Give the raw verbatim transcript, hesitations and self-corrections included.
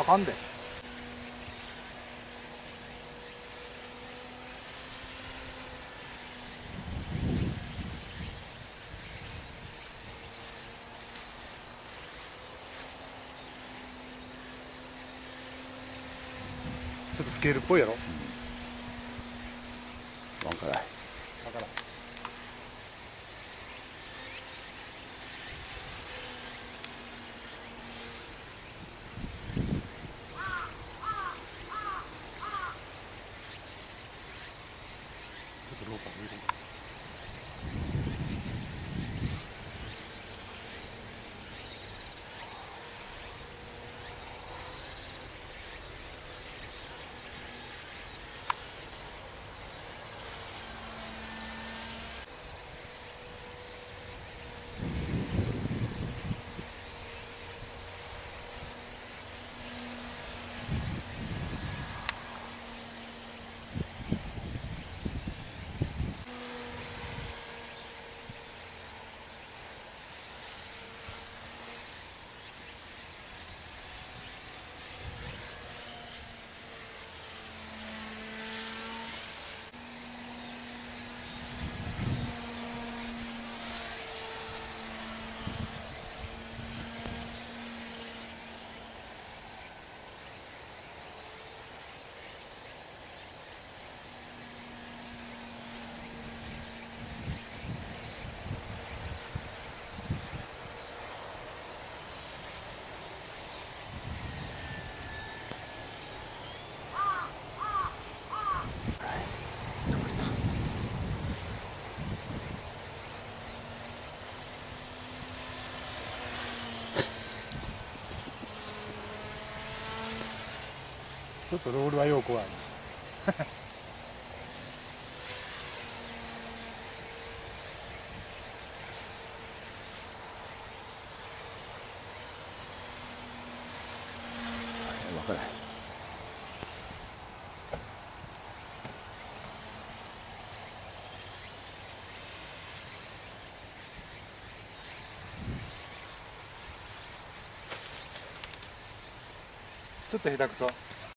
かんで。ちょっとスケールっぽいやろ。 わからない。 わからん。ちょっとローパー抜いてみて。ちょっとロールはよう怖いな。 わからない。 ちょっと下手くそ。